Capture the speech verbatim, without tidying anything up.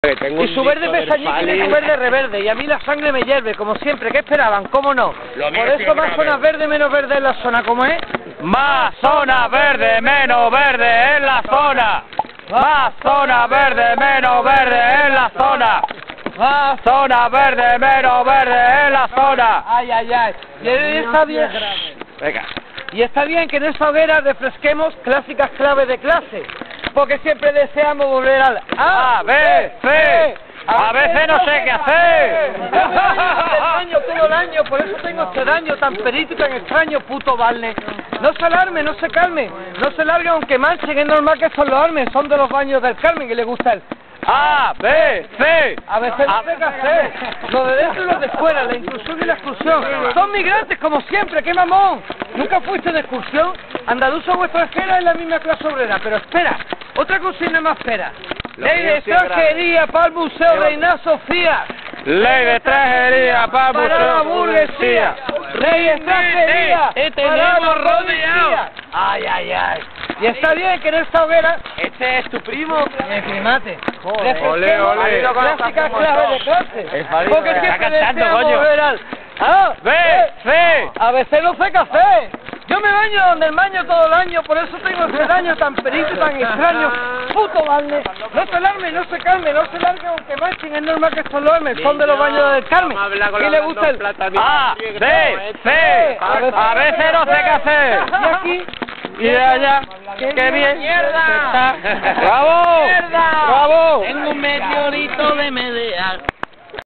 Y su verde pestañique y su verde reverde, y a mí la sangre me hierve, como siempre. ¿Qué esperaban? ¿Cómo no? Por eso más zonas verdes, menos verde en la zona, ¿cómo es? Más zona verde, menos verde en la zona. Más zona verde, menos verde en la zona. Más zona verde, menos verde en la zona. Ay, ay, ay. Y está bien. Venga. Y está bien que en esta hoguera refresquemos clásicas claves de clase, porque siempre deseamos volver al A, B, C. A veces no sé qué hacer. Daño todo el año, por eso tengo este daño tan perito y tan extraño, puto Barney. No se alarme, no se calme, no se largue aunque manchen, es normal que son los armes, son de los baños del Carmen que le gusta el A, B, C. A veces no sé qué hacer. Lo de dentro y lo de fuera, la inclusión y la exclusión. Son migrantes como siempre, qué mamón. ¿Nunca fuiste de excursión? Andaluza o extranjera es la misma clase obrera, pero espera, otra consigna más espera. Ley de extranjería para el Museo Reina Sofía. Ley de extranjería para el Para la Museo burguesía. Ley de extranjería Y para la tenemos rodeado. burguesía. Ay, ay, ay. Y está bien que en esta hoguera... Este es tu primo. Mi primate. Ole, ole. Clásicas claves de clase. Porque Está siempre cantando, deseamos coño. ver al... A, B, C. A veces no sé qué hacer. Yo me baño donde el baño todo el año, por eso tengo ese daño tan perito y tan extraño. Puto Barney. No se alarme, no se calme, no se largue aunque manchen, es normal que son los armes, son de los baños del Carmen. ¿Qué le gusta el A, B, C. A veces no sé qué hacer. Y aquí... Y de allá. ¡Qué bien! ¡Mierda! ¡Bravo! ¡Mierda! ¡Bravo! Tengo un meteorito de Medea